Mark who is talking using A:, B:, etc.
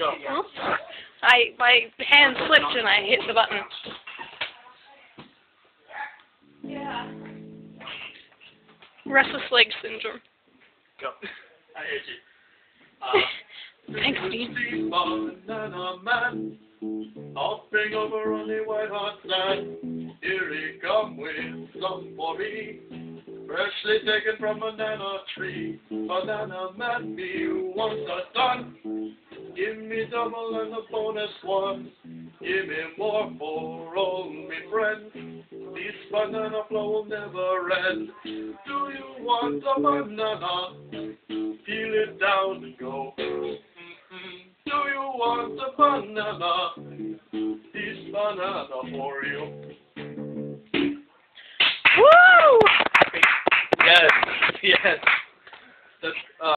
A: Go.
B: My hand slipped and I hit the button.
C: Yeah.
B: Restless leg syndrome.
A: Go. I hate you.
B: Thanks, Dean.
D: Banana man, hopping over on the white hot sand. Here he come with some for me, freshly taken from a banana tree. Banana man, me wants a ton. Give me double and a bonus one. Give me more for all me friends. This banana flow will never end. Do you want a banana? Peel it down and go. Do you want a banana? This banana for you.
B: Woo!
A: Yes. Yes.